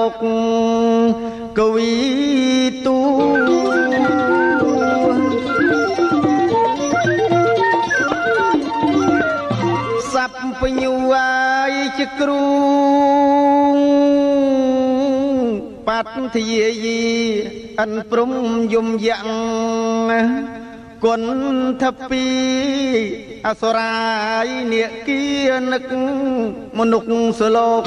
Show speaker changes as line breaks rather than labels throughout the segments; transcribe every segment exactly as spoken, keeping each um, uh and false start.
กกวีตูสับปะยุไอจะกรูปัตทเยยีอันปรุมยุมยังกนทับปีอสรายเนียกีนึกมนุษย์สโลก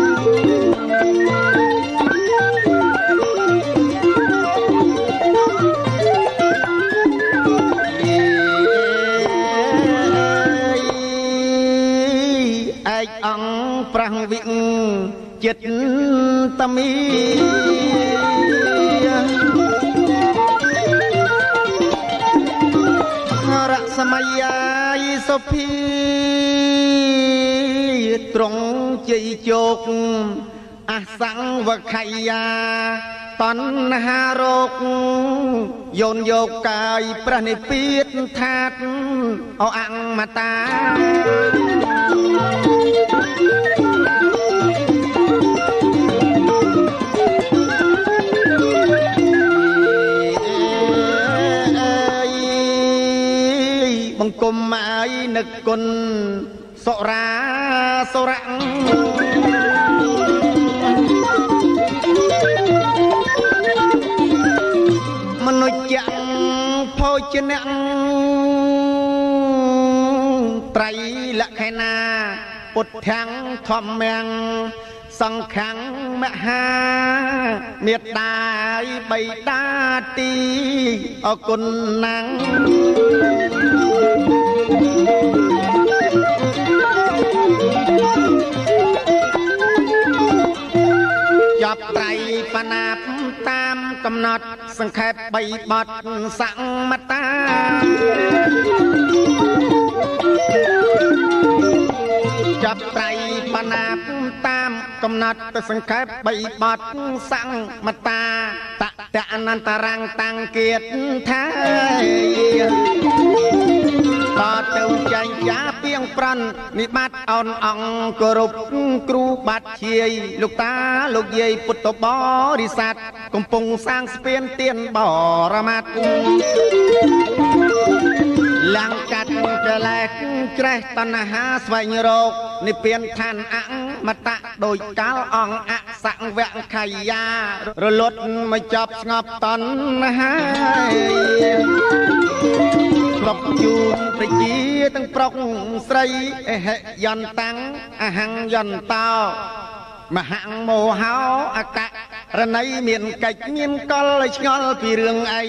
ไอ้อังปรังวิงจิตตมีรักสมัยยายสพีตรงใจโจกอาสังวะขยาตอนหารกโยนโยกกายประนิปิดทัดเอาอังมาตาบังกลมไม้นึกกลสราสรังมนุษย์ยังพอจะนั่งไตรละแค่นาปุถทังทอมแมงสังขังมหาเมียตายใบตาตีอกุลนังจับไตรปนาบตามกำหนดสังเขปใบบัดสังมตาจับไตรปนาบตามกำหนดสังเขปใบบัดสังมตาตะตะอนันตรังตังเกียรติไทยต่อเติมใจจ้าเพียงปรันนิบัติอ่อนอ่องกรุบครูบัดเชียลูกตาลูกเย่ปุตตบริษัทกำปงสร้างสเปียนเตียนบ่อระมัดหลังกัดกระแลกแกรตันหาสวายโรคนิเปียนทันอังมาตะโดยกาลอ่องอะสังแวงไขยารลดมาจับงอบตันหากลบจูนประจีตั้งปรกใส่เหยันตังอหังยันเต้ามหังโมเฮาอากะระไนเมียนไก่เมียนกอลชงอลปีเรื่องไอ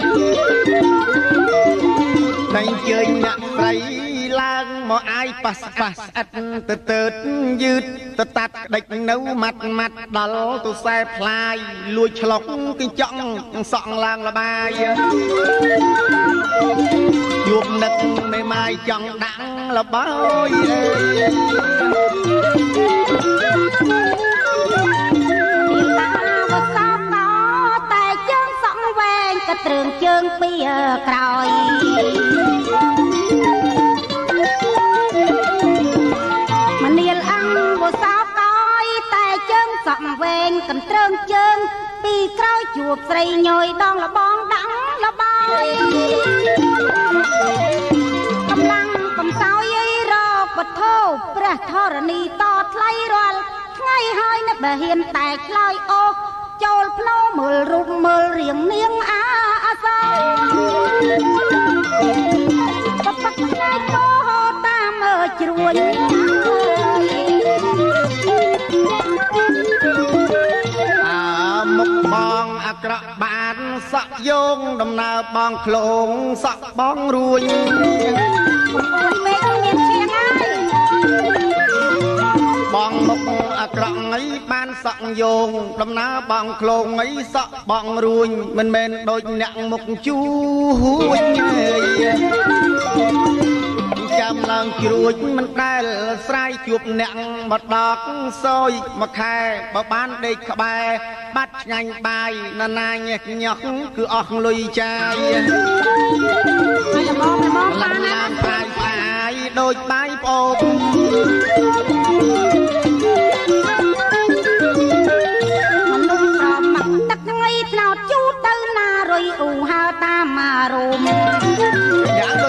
ในเจยหนักไรล่างหมอไอปัสปัสอัดเติร์ดยืดตตัดเด็กเนื้อมัดมัดดอลตัวแซ่พลายลุยฉลองกินจ่องสองลางระบายยุบนึกไม่ไม่จังดังระบายกระเตืองเชิงเปียกรอยมันเนียลอังบัวสาวก้อยแต่เชิงสองเวงกันเตืองเชิงปีกรอยจูบใส่หน่อยดองละบองดังละบายกำลังกำสาวยัยรอกบัดโทประธรณีต่อไล่รอลไงให้นับเฮียนแตกลอยอกโจลพลมือรุมมือเรียงเนียงอาซาปักปักไงโตตามเออจรวยอามุกบองอักระบาลสักยงดำนาบองโคลงสักบองรวยเมฆเมียนเชียงไอบองมุกอักระไงบ้านสักโยงดำนาบองโคลงไงสักบองรวยมันเป็นโดยหนังมุกจูหุ่ยจำลังจรวดมันได้ใส่จูบหนังบัดดอกซอยมาแค่บบ้านเด็กขบายบัดงันใบนานาเงี้ยหยอกคือออกลุยใจลำลำพายพายโดยใบโป่งม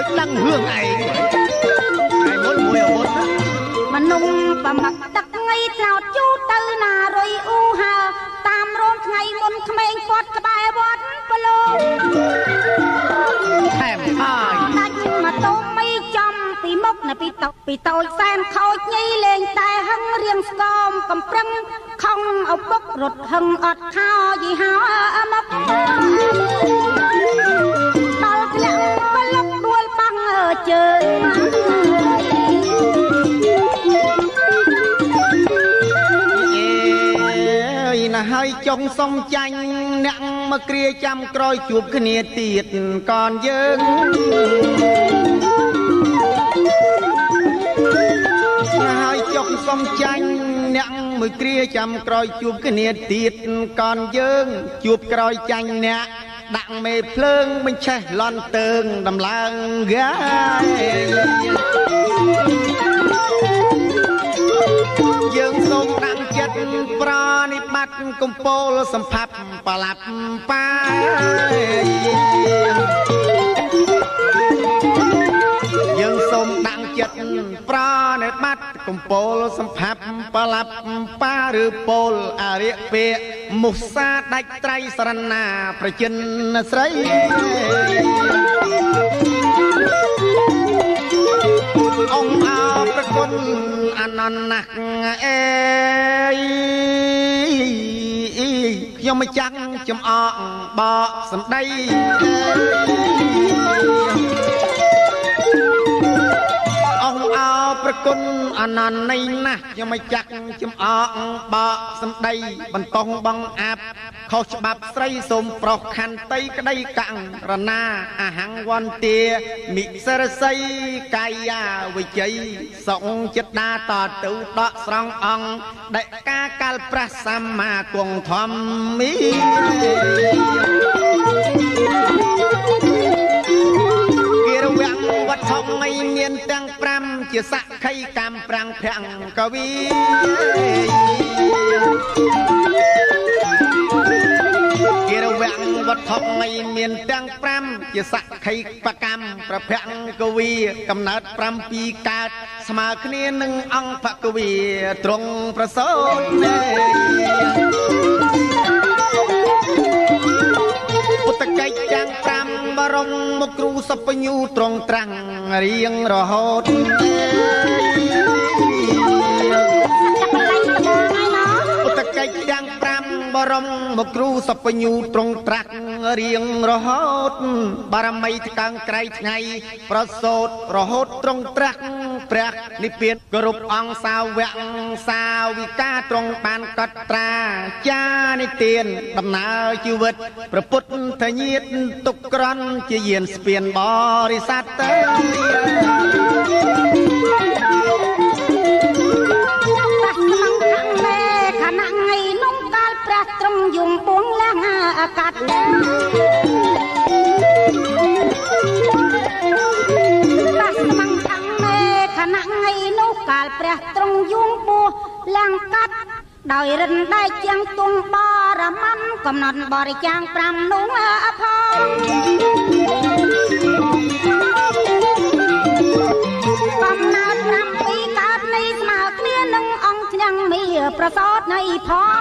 lăng hương ấy ai muốn mùi ở bốn
mà nung và mặc tắc ngay nào chú tư nà rồi u hà tam rôn ngày môn khmênh quát cái bài bót bà lô
thèm hai
đánh mà tô mây trong bị mốc nè bị tộc bị tội xem khôi nhi lên tay hăng riêng xóm cầm prăng không ông bốc rụt hăng ọt khao gì háo mốc đau lặng bà lúc đuôi băng ở trời
là hai trong sông chanh nặng mà kia trăm coi chuột cái nia tiệt còn dưng hai trong sông chanh nặng mà kia trăm coi chuột cái nia tiệt còn dưng chuột coi chanh nè đặng mê phơn mình che lon tường đầm lang gái dương sông đặng chất pra nít bắt công pol sầm phập pa lạp pa dương sông đặng chất pra nít bắt công pol sầm phập pa lạp pa rư pol à riệ pe mục sa đạch trai sarana prachin sấy ông áoประคุณอันนั้นนักเอ้ยยังไม่จังจำออกบอกสันได้ông áoประคุณอันนั้นในนะยังไม่จักจำออกบอกสันได้บรรทงบังอาบเขาฉบับใส่สมปลอกขันไตก็ได้กังระนาอาหังวันเตียมิสระไซกายาวิจัยสองจิตนาต่อตูดอกสององได้กาการประสัมมากวงธรรมมีเกี่ยวกับวัดทองไม่เมียนตังปรำจะสักใครกำปรังแพงกวีเกี่ยวกับวัดทองไม่เมียนตังปรำจะสักใครประกำประแพงกวีกำนัดปรำปีกาดสมาคณีหนึ่งองพระกวีตรงประสนปุตตะไกจังปรำบรมมกรูสัพญูตรงตรังเรียงรหดปุตตะไกจังปรำบรมมกรูสัพญูตรงตรังเรียงรหดบารมีทางไกลไงประสดรหดตรงตรังแปรนิเปียนกรุบองสาวแวงสาวิกาตรงปานกัตราจานิเตียนดำนาชีวิตประพุทธยีตตุกรันจะเยียนเปลี่ยนบริษัทเตยขณะไงนุ่งกาลประตรงยุ่งปวงและงาอากาศขณะไงนุกาลเปรตตรงยุงปูลังกัดโดยรินได้เจียงตุงบอระมันกำหนดบริจางปรำนุ่งอภรกำหนดปรำปีกาดในสมาเคลียนึงองค์ยังมีประสดในพอง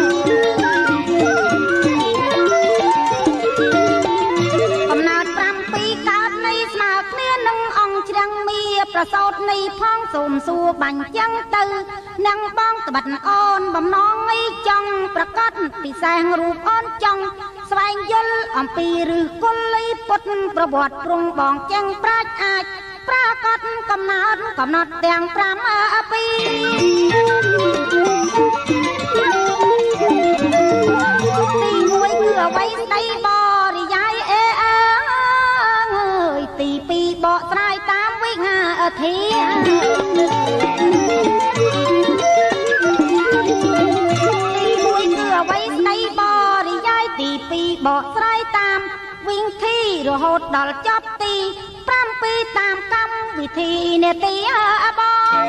กำหนดปรำปีกาดในสมาเคลียนึงองค์ยังมีประสดในพ้องสมสู่บัญญังตือนังบ้องตบัดอ่อนบำน้องไอจังประกาศปีแสงรูปอ่อนจังสวายยลอมปีหรือกุลยปดประบวดปรุงบองแจ้งปราชอาจปรากฏกำนัดกำนัดแดงปรามอปีตีมวยเกลือไว้ในบ่อริยายเอเอยตีปีบ่อสายตามวิ่งอาทีตีมวยเกลือไว้ในบ่อริยายตีปีบ่อสายตามวิ่งที่รหดดอลจอบตีปรำปีตามกำวิธีเนตีอาบอง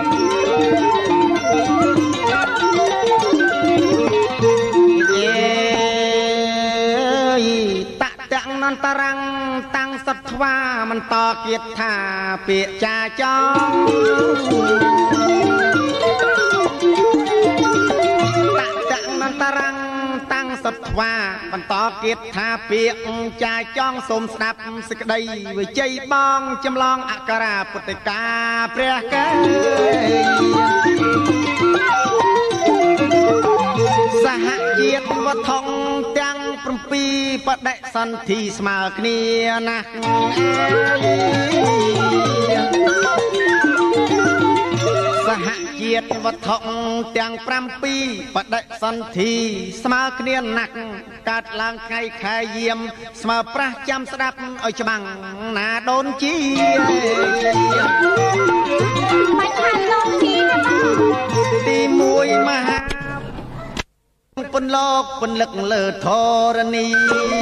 เย้ตะจังนันตรังตังสัทโธថ្វាមិនតគៀតថាពាក្យចាចង់តាក់តាក់នន្តរាំងតាំងសត្វថ្វាបន្តគៀតថាពាក្យចាចង់សូមស្ដាប់សេចក្តីវិជ័យបងចម្លងអក្សរាពុទ្ធិកាព្រះកែសហជាតិវត្ថុទាំង7បដិសន្ធិស្មើគ្នាណាស់សហជាតិវត្ថុទាំង7បដិសន្ធិស្មើគ្នាណាស់កាត់ឡើងថ្ងៃខែយាមស្មើប្រាស់ចាំស្ដាប់ឲ្យច្បាំងណាដូនជីបាច់ខាងដូនជីទីមួយមហាពន្លកពន្លឹកលើធរណី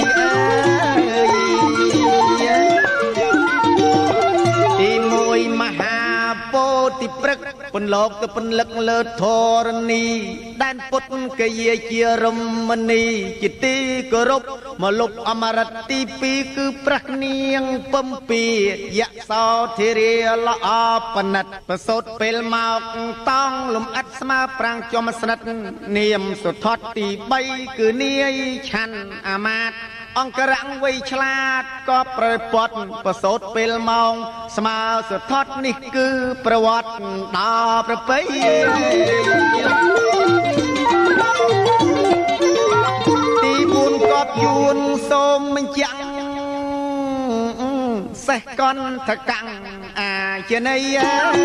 ទីមួយមហាពោធិព្រឹកពន្លកទៅពន្លឹកលើធរណីដែនពុទ្ធកយាជារមណីជាទីគោរពមកលុបអមរិតទីពីរគឺប្រះនាងពំពីយសោធិរាល្អបណិតប្រសូតពេលមកតង់លំអិតស្មើប្រាំងចំស្និតនាមសុថតទី3គឺនាយឆាន់អាមាតអង្គរៈវ័យឆ្លាតក៏ប្រពត់ប្រសូតពេលម៉ោងស្មើសុថតនេះគឺប្រវត្តិដល់ប្រពៃទី4កប់យួនសូមបញ្ជាក់សេះកន្ធកាំងអាជន័យ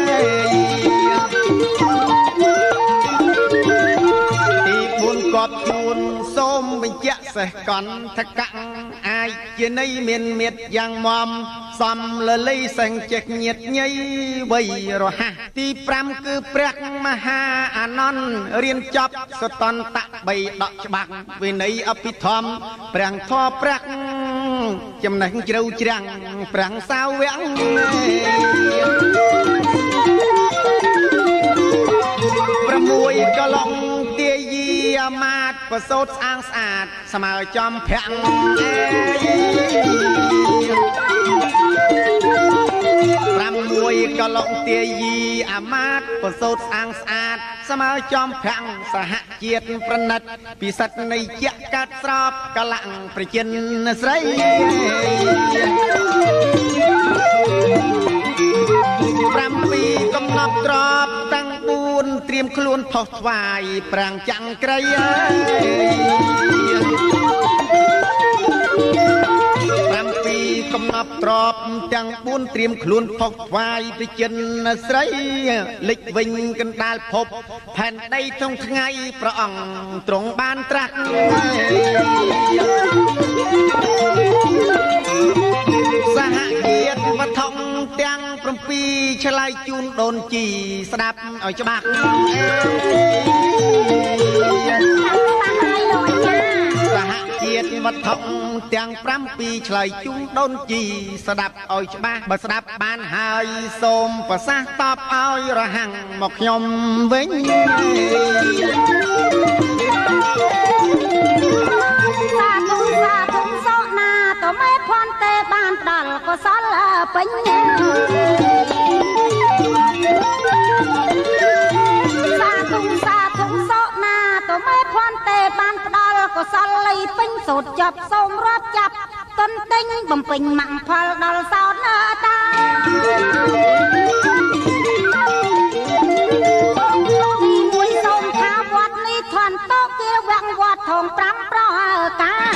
កប់ជួនសូមបញ្ជាក់សេះកន្ធកាំងអាចជាន័យមានមេត្យ៉ាងមមសំលលៃសង្ចេះញាតញ័យវ័យរហ័សទី5គឺព្រះមហាអានន្ទរៀនចប់សតន្តៈ3ដកច្បាស់វិន័យអភិធម្មព្រះធម៌ព្រះចំណេះជ្រៅជ្រាំងព្រះសាវក6កលងទាយីអាមាតប្រសូតស្អាងស្អាតស្មើចំប្រាំង6កលងទាយីអាមាតប្រសូតស្អាងស្អាតស្មើចំប្រាំងសហជាតិប្រណិតពិសិដ្ឋនៃជាកាត់ស្របកលាំងប្រជិនស្រី7កំណប់ទ្របតាំង4ត្រៀមខ្លួនផុសថ្វាយប្រាំងចាំងក្រៃ7កំណប់ទ្របទាំង4ត្រៀមខ្លួនផុសថ្វាយប្រជិនស្រីលិចវិញកណ្ដាលភពផែនដីក្នុងថ្ងៃព្រះអង្គទ្រង់បានត្រាស់សហជាតិវត្ថុទាំង7ឆ្លើយជូនដូនជីស្ដាប់ឲ្យច្បាស់សហជាតិវត្ថុទាំង7ឆ្លើយជូនដូនជីស្ដាប់ឲ្យច្បាស់បើស្ដាប់បានហើយសូមប្រសាសន៍តបឲ្យរហាំងមកខ្ញុំវិញសាធុសាធុសោណាតមេភ័ណ្ឌទេបានផ្ដល់កុសលពេញសាធុសាធុសោណាតមេភ័ណ្ឌទេបានផ្ដល់កុសលលៃពេញសូត្រចាប់សូមរាប់ចាប់តន្ទិញបំពេញមគ្គផលដល់សោតតាទីមួយសូមថាវត្តនេះធនតោគេវាំងវត្តធំ5ប្រការ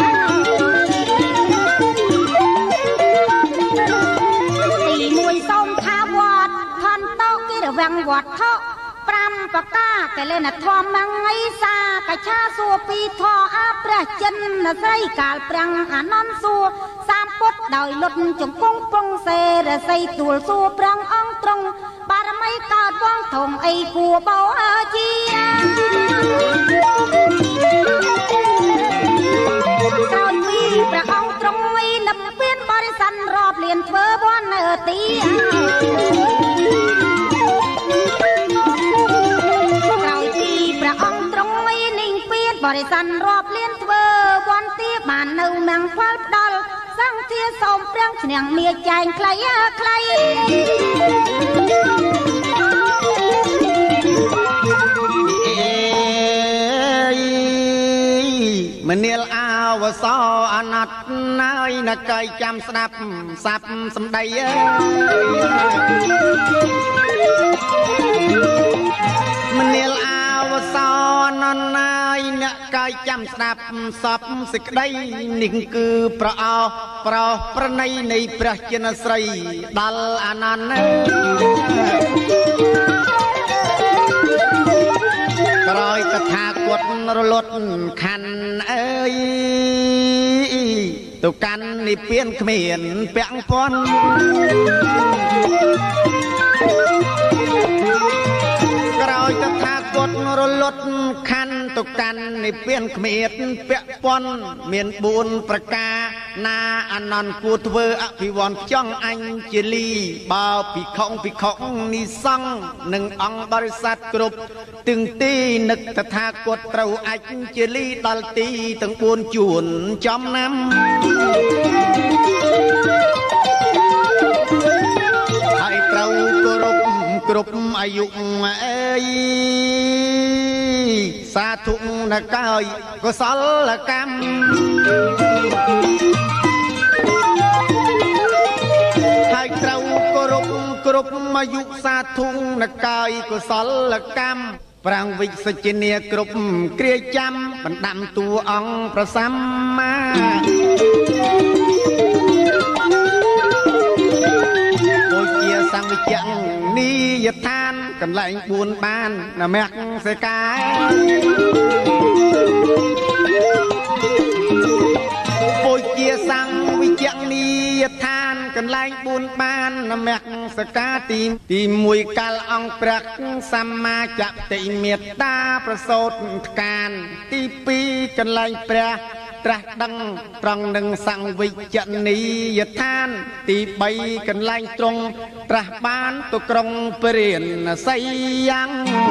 ទីមួយសូមថាវត្តធនតោគេវាំងវត្តថោ5ប្រការតែលេនធម្មងៃសាកឆាសួរពីធរអាព្រះចិនស្រីកាលប្រាំងអានន្ទសួរសាមពុទ្ធដោយលុតជង្គង់ពងសេរស័យទួលសួរប្រាំងអង្គត្រង់បារមីកើតវងធំអីគួបោជាក្រោយពីព្រះអង្គត្រង់ឯនិព្វានបរិស័នរាប់លានធ្វើវណ្ណទីបរិស័នរាប់លានធ្វើវន្ទាបាននៅមង្គលផ្ដល់សង្ឃា
មាសូមប្រាំងឈ្នះមាចែងខ្លីខ្លី
មនាលអាវសោអណត្តណាយណកៃចាំស្ដាប់សាប់សំដីអើមនាលអាវសោអណត្តណាយណកៃចាំស្ដាប់សពសេចក្ដីនេះគឺប្រអោប្រោប្រណីនៃព្រះចិនស្រីដល់អនន្តក្រោយកថាគាត់រលត់ខណ្ឌអើយទៅកាន់និព្វានគ្មានពាក់ព័ន្ធក្រោយកថាគាត់រលត់ខណ្ឌទៅកាន់និព្វានគ្មានពាក់ព័ន្ធមានបួនប្រការណាអនន្តគួរធ្វើអភិវន្តចង់អញជាលីបើភិក្ខុភិក្ខុនិសង្ឃនិងអង្គបរិស័ទគ្រប់ទឹងទីនឹកតថាគតត្រូវអញជាលីដល់ទីទាំងបួនជួនចំណាំហើយត្រូវគោរពគ្រប់អាយុអើយសាធុណកាយកុសលកម្មហើយត្រូវគោរពគ្រប់អាយុសាធុណកាយកុសលកម្មប្រាំងវិជ្ជនីគ្រប់គ្រាចាំបណ្ដាំតួអង្គប្រសម្មាដូចជាសង្ឃវិជ្ជនីយដ្ឋានកន្លែងបួនបានណាមគ្គសេកាដូចជាសង្ឃវិជ្ជនីយដ្ឋានកន្លែងបួនបានណាមគ្គសេកាទីទីមួយកាលអង្គព្រះសម្មាចតិមេត្តាប្រសូតថ្កានទីពីរកន្លែងព្រះត្រាស់ដឹងត្រង់នឹងសង្ឃវិជ្ជនីយដ្ឋានទីបីកន្លែងត្រង់ត្រាស់បានទៅក្រុងពរាណសីយ៉ាង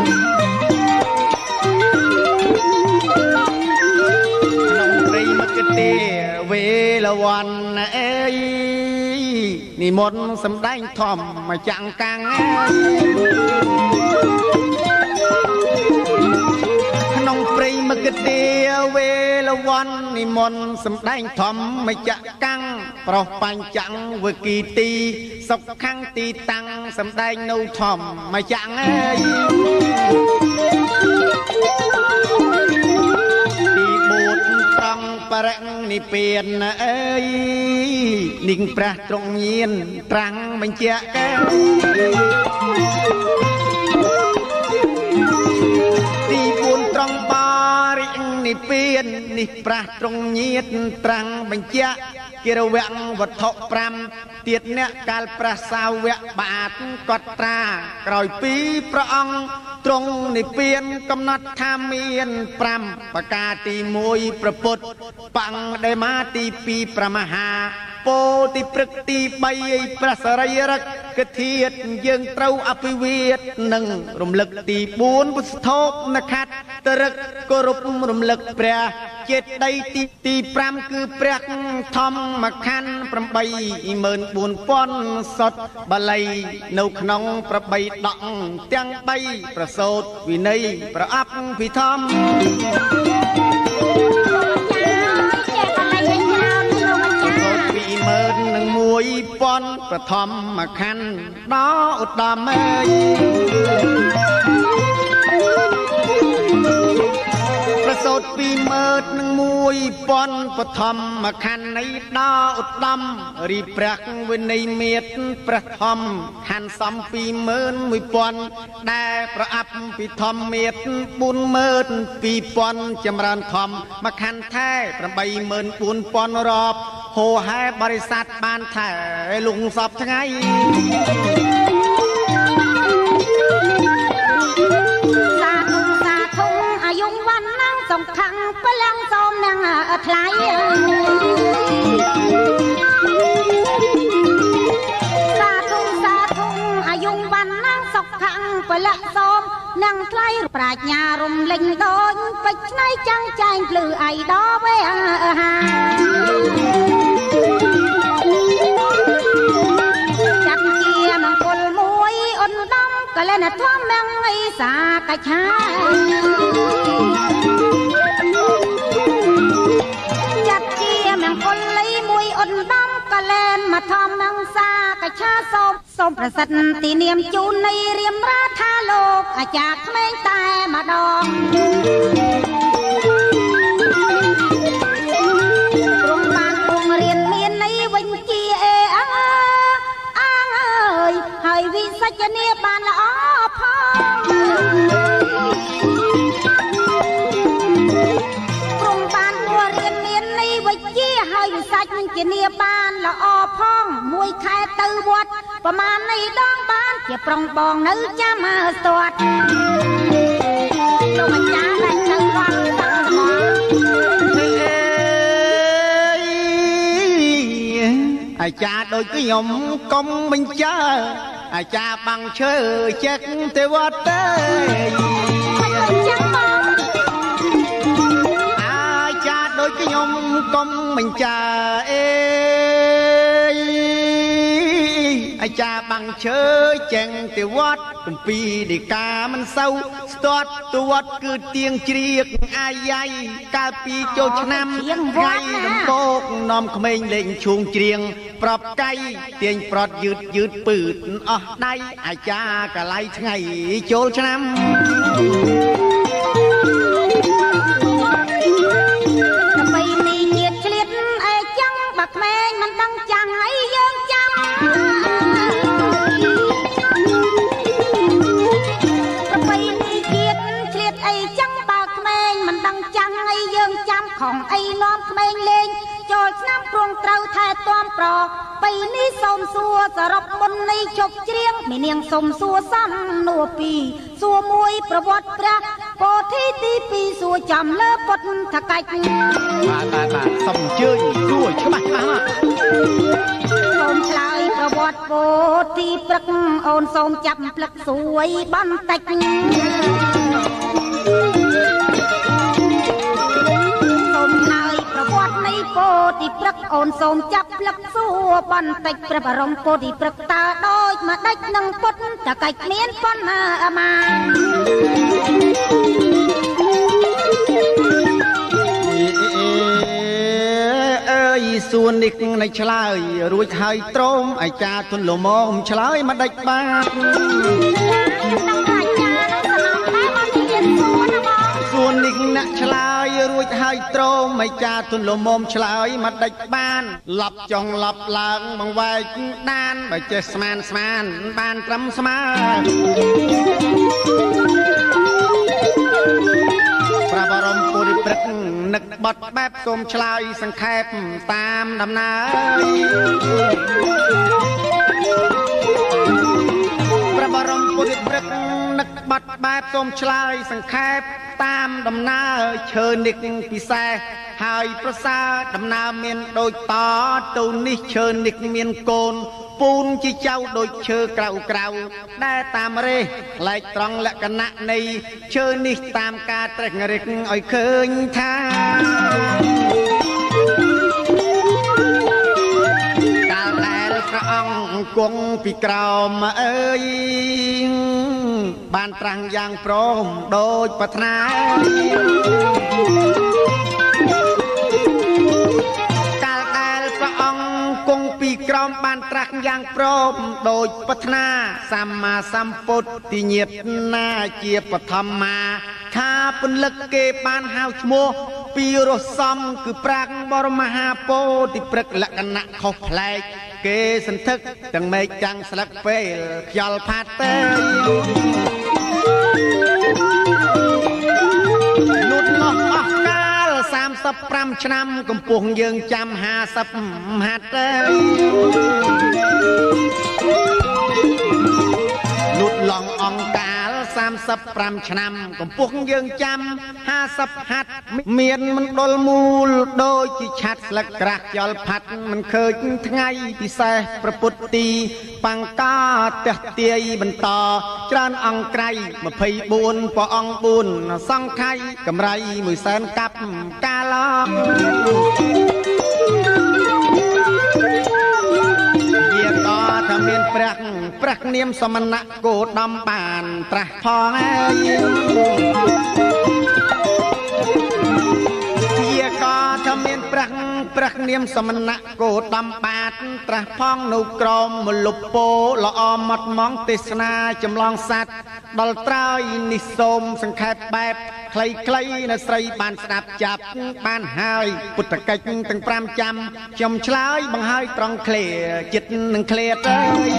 ក្នុងព្រៃមកទេវេលវ័នអេយនិមន្តសម្ដែងធម្មមកចាំងកាំងក្នុងព្រៃមកទេវេលវ័ននិមន្តសម្ដែងធម្មមកចាក់កាំងប្រុសបញ្ចាំងវគីទីសុខខាងទីតាំងសម្ដែងនៅធម្មមកចាំងអើយទីបួនត្រង់បរិនិព្វានអើយនិងព្រះទ្រង់ញៀនត្រាំងបញ្ជាក់ទីបួនត្រង់បរិនិព្វាននេះព្រះទ្រង់ញៀនត្រាំងបញ្ជាក់កិរវៈវត្ថុប្រាំទៀតអ្នកកាលព្រះសាវកបាទកត់ត្រាក្រោយពីព្រះអង្គទ្រង់និព្វានកំណត់ថាមានប្រាំប្រការទីមួយព្រះពុទ្ធបង្កដេមាទីពីរព្រះមហាពោធិព្រឹកទីបីព្រះសរិយរកធាតុយើងត្រូវអភិវាទនិងរំលឹកទីបួនពុទ្ធោបនខត្តតរឹកគោរពរំលឹកព្រះចេតីទីទីប្រាំគឺព្រះធម្មខណ្ឌប្រាំបីម៉ឺនបួនពាន់សតបាលីនៅក្នុងប្របីដកទាំងបីប្រសូតវិន័យប្រអប់ភិធម្មម៉ឺននិងមួយពាន់ប្រធមខណ្ឌដល់ឧត្តមអើយប្រសូតពីម៉ឺននិងមួយពាន់ប្រធមខណ្ឌនៃដល់ឧត្តមរីព្រះវិន័យមេតព្រះធម្មខណ្ឌសំពីម៉ឺនមួយពាន់ដែលប្រអប់ពីធម្មមេតបួនម៉ឺនពីរពាន់ចម្រើនធម្មមកខណ្ឌថែប្រាំបីម៉ឺនបួនពាន់រាប់ហូហែបរិស័ទបានថែលងសពថ្ងៃ
សាធុសាធុអាយុវណ្ណាសង្ឃังប្រលាំងសូមនឹងថ្លៃសាធុសាធុអាយុវណ្ណាសង្ឃังប្រលាំងសូមនឹងថ្លៃប្រាជ្ញារំលេងដូចពេជ្រឆ្នៃចាំងចែងភ្លឺអៃដល់វេហាយសាកាឆាចាត់ជាមង្គលលីមួយអនដំកលែនមកធម្មងសាកាឆាសូមសូមប្រសិទ្ធទីនាមជូននៃរៀមរាថាលោកអាចារ្យក្មេងតែម្ដងព្រមបានពងរៀនមាននៃវិញជាអេអើអាងអើយហើយវិសច្ចនីបានល្អផងព្រមបានពងរៀនមាននៃវិញជាហើយវិសច្ចនីបានល្អផងមួយខែទៅវត្តប្រមាណនៃដងបានជាប្រុងបងនៅចាំស្ទាត់លោកម្ចាស់ដែលទៅវត្តតាំងមក
អាចារ្យដូចខ្ញុំកុំបញ្ចាអាចារ្យបាំងឈើចេកទេវត្តទេអាចារ្យដូចខ្ញុំកុំបញ្ចាអេអាចារ្យបាំងឈើចេញទៅវត្តទំពីដីកាមិនសូវស្ទាត់ទៅវត្តគឺទៀងជ្រៀកអាយ៉ៃកាលពីចូលឆ្នាំថ្ងៃដំបូកនាំក្មេងលេងឈួងជ្រៀងប្រាប់កៃទាញប្រត់យឺតយឺតពឺតអស់ដៃអាចារ្យកលៃថ្ងៃចូលឆ្នាំ
ដើម្បីនេះជាតិឆ្លៀតអេចឹងបើក្មេងមិនដឹងចាំងអីយើងចាំដើម្បីនេះជាតិឆ្លៀតអីចឹងបើក្មេងមិនដឹងចាំងអីយើងចាំខំអីនាំក្មេងលេងចូលឆ្នាំព្រងត្រូវថែទាំប្របីនេះសូមសួរសរុបមុននេះជប់ជ្រៀងមីនាងសូមសួរសំនួរពីរសួរមួយប្រវត្តិព្រះពោធិទីពីរសួរចំលើពុទ្ធថកាច់
បាទបាទបាទសូមអញ្ជើញសួរច្បាស់ច្បាស់មក
សូមឆ្លើយប្រវត្តិពោធិព្រឹកអូនសូមចាប់ផ្លឹកសួយបន្តិចពោធិព្រឹកអូនសូមចាប់ផ្លឹកសួរបន្តិចព្រះបរមពោធិព្រឹកតើដូចមកដេចនឹងពុតតកាច់មានប៉ុណ្ណាអាមា
អើយសួននេះនៅឆ្លើយរួចហើយត្រោមអាចារ្យទុនលមមឆ្លើយមកដេចបាទសួននេះអ្នកឆ្លើយរួចហើយត្រោមអាចារ្យទុនលមមឆ្លើយមកដេចបានឡប់ចង់ឡប់ឡើងបង្វែកដានបើចេះស្មានស្មានបានត្រឹមស្មើព្រះបរមពុរិព្រឹកនឹកបត់បែបសូមឆ្លើយសង្ខេបតាមដំណើរព្រះបរមពុរិព្រឹកនឹកបត់បែបសូមឆ្លើយសង្ខេបតាមដំណើរឈើនិកពិសេសហើយប្រសើរដំណើរមានដូចតទៅនេះឈើនិកមានកូនពូនជាចៅដូចឈើក្រៅក្រៅដែលតាមរេះឡែកត្រង់លក្ខណៈនៃឈើនេះតាមការត្រេះរិះឲ្យឃើញថាកាលដែលព្រះអង្គគង់ពីក្រោមអើយបានត្រាស់យ៉ាងព្រមដូចប្រាថ្នាកាលដែលព្រះអង្គគង់ពីក្រោមបានត្រាស់យ៉ាងព្រមដូចប្រាថ្នាសម្មាសម្ពុទ្ធញាតណាជាបឋមមាថាពន្លឹកគេបានហៅឈ្មោះពីរសំគឺប្រាក់បរមហាពោធិព្រឹកលក្ខណៈខុសប្លែកគេសន្ធឹកទាំងមេឃចាំងស្លឹកពេលខ្យល់ផាត់ទេលូតលាស់អស់កាលសាមសិបប្រាំឆ្នាំកំពុងយើងចាំហាសិបហាត់ទេលូតឡងអង្កាលសាមសិបប្រាំឆ្នាំកំពុងយើងចាំហាសិបហាត់មានមណ្ឌលមូលដូចជាឆាត់ស្លឹកក្រាស់ខ្យល់ផាត់មិនឃើញថ្ងៃពិសេសប្រពុតទីបង្កាទះទាយបន្តច្រើនអង្គក្រៃម្ភៃបួនព្រះអង្គបួនសង្ខ័យកម្រៃមួយសែនកាប់កាលយាតថាមានព្រះព្រះនាមសមណៈគោដំបានត្រាស់ផងហើយជាក៏ថាមានព្រះព្រះនាមសមណៈគោដំបានត្រាស់ផងនៅក្រមមលុបពោល្អម៉ត់ម៉ងទេសនាចម្លងសัตว์ដល់ត្រើយនេះសូមសង្ខេបបែបខ្លីៗនៅស្រីបានស្ដាប់ចាប់បានហើយពុទ្ធកិច្ចទាំងប្រាំចាំខ្ញុំឆ្លើយបង្ហើយត្រង់ឃ្លាចិត្តនឹងឃ្លាទៅ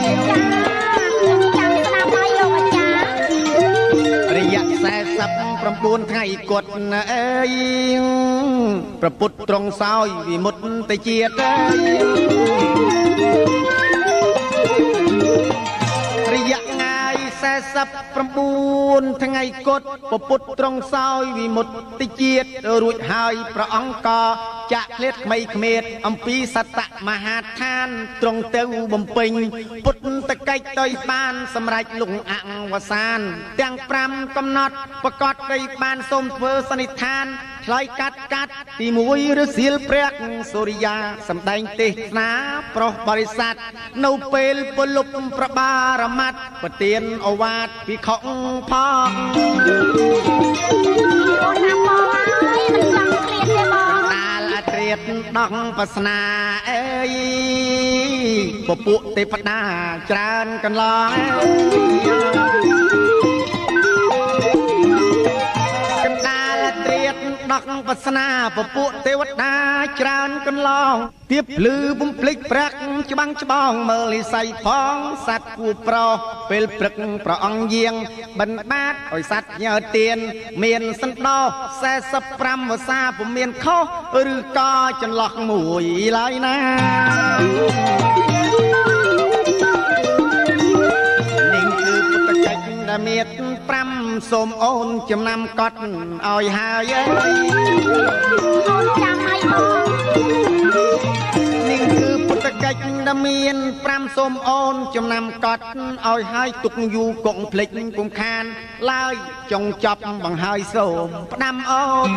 ចាំស្ដាប់ហើយលោកអាចារ្យរយៈសែសិបប្រាំបួនថ្ងៃគត់អើយព្រះពុទ្ធទ្រង់សោយវិមុតតិជាតិរយៈសែសិបប្រាំបួនថ្ងៃគត់ព្រះពុទ្ធទ្រង់សោយវិមុតតិជាតិរួចហើយព្រះអង្គក៏ចាក់ឃ្លាតក្មៃក្មេតអំពីសត្តមហាឋានទ្រង់ទៅបំពេញពុទ្ធកិច្ចទៅបានសម្រេចលុងអង្វសានទាំងប្រាំកំណត់ប្រកាសទៅបានសូមធ្វើសន្និដ្ឋានឆ្លើយកាត់កាត់ទីមួយឬសៀលព្រះសូរិយាសម្ដែងទេសនាប្រុសបរិស័ទនៅពេលពលុបប្របារមត្តប្រទានអវាទភិក្ខុផងអូនណាបងហើយមិនចង់ឃ្លាតទេបងដាលអត្រាតដងបាសនាអើយពពួកទេវតាច្រើនកន្លងដកបាសនាពពួកទេវតាច្រើនកន្លងទៀបលឺបំភ្លេចប្រាក់ច្បាំងច្បងមើលនិស័យផងសัตว์គួប្រោពេលព្រឹកព្រះអង្គយាងបិណ្ឌបាតឲ្យសัตว์ញើទៀនមានសន្តោសសែសិបប្រាំវស្សាពុំមានខុសឬក៏ចន្លោះមួយឡើយណានេះគឺពុទ្ធកិច្ចដែលមានប្រាំសូមអូនចំណាំកត់ឲ្យហើយអូនចាំឲ្យបងនេះគឺពុទ្ធកិច្ចដែលមានប្រាំសូមអូនចំណាំកត់ឲ្យហើយទុកយូរកុំភ្លេចពុំខានឡើយចុងចប់បង្ហើយសូមផ្ដាំអូន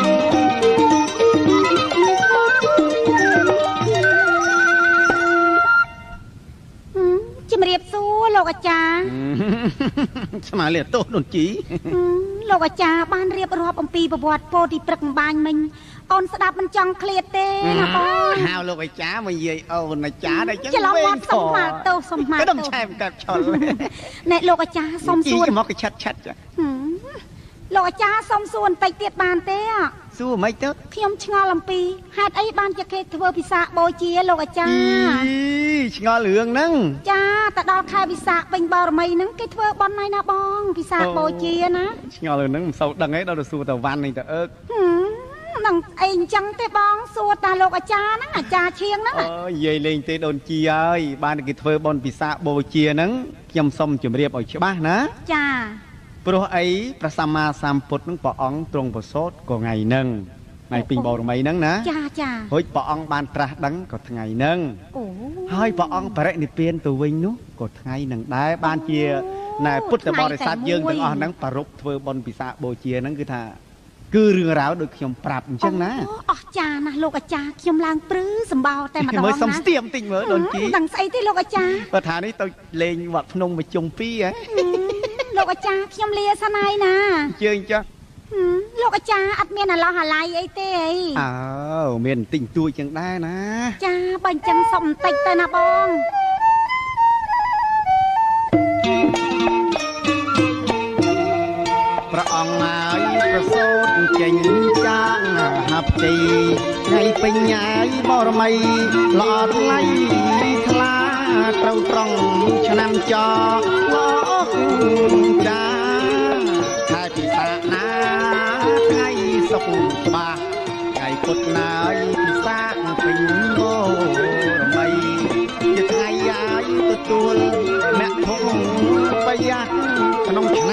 ជំរាបសួរលោកអាចារ្យស្មាលាទោសដូនជីលោកអាចារ្យបានរៀបរាប់អំពីប្រវត្តិពោធិព្រឹកម្បាញមិញអូនស្ដាប់មិនចង់ឃ្លាតទេណាបងហៅលោកអាចារ្យមកនិយាយអូនអាចារ្យតែចឹងវិញផងសុំមកទោសសុំមកទោសខ្ញុំឆែមកាត់ឆលណែលោកអាចារ្យសុំសួរមកកឆិតឆិតចាលោកអាចារ្យសុំសួរបន្តិចទៀតបានទេសួរមិនទៅខ្ញុំឆ្ងល់អំពីហេតុអីបានជាគេធ្វើពិសាខបូជាលោកអាចារ្យឆ្ងល់រឿងហ្នឹងចាទៅដល់ខែវិសាខពេញបរមីហ្នឹងគេធ្វើបន់ហើយណាបងពិសាខបូជាណាឆ្ងល់រឿងហ្នឹងមិនសូវដឹងទេដល់ទៅសួរតវ៉ាន់នេះទៅអើនឹងអីអញ្ចឹងទេបងសួរតាលោកអាចារ្យហ្នឹងអាចារ្យឈៀងហ្នឹងអូនិយាយលេងទេដូនជីហើយបានគេធ្វើបន់ពិសាខបូជាហ្នឹងខ្ញុំសូមជម្រាបឲ្យច្បាស់ណាចាព្រោះអីព្រះសម្មាសម្ពុទ្ធនឹងព្រះអង្គទ្រង់ប្រសូតក៏ថ្ងៃហ្នឹងថ្ងៃពេញបរមីហ្នឹងណាចាចារួចព្រះអង្គបានត្រាស់ដឹងក៏ថ្ងៃហ្នឹងអូហើយព្រះអង្គបរិនិព្វានទៅវិញនោះក៏ថ្ងៃហ្នឹងដែរបានជាណែពុទ្ធបរិស័ទយើងទាំងអស់ហ្នឹងប្រពធ្វើបុណ្យពិសាខបូជាហ្នឹងគឺថាគឺរឿងរ៉ាវដូចខ្ញុំប្រាប់អញ្ចឹងណាអស់ចាណាស់លោកអាចារ្យខ្ញុំឡើងព្រឺសម្បោតែម្ដងណាមើលសុំស្ទាមតិចមើលដូនជីដឹងស្អីទេលោកអាចារ្យបើថានេះទៅលេងវត្តភ្នំមួយជុំពីរហ៎លោកអាចារ្យខ្ញុំលាសិនហើយណាជើងចុះលោកអាចារ្យអត់មានអាឡោះអាឡៃអីទេអីអើមានបន្តិចតួចចឹងដែរណាចាបើអញ្ចឹងសុំបន្តិចទៅណាបងព្រះអង្គហើយប្រសូតចេញចាងហាប់ទីថ្ងៃពេញញ៉ាយបរមីល្អថ្លៃថ្លាត្រូវត្រង់ឆ្នាំចលោកចាខែពិសាខណាថ្ងៃសុខច្បាស់ថ្ងៃពុទ្ធណាយពិសាខពេញបរមីជាថ្ងៃយាយទទួលអ្នកធំប្រយ័ត្នក្នុង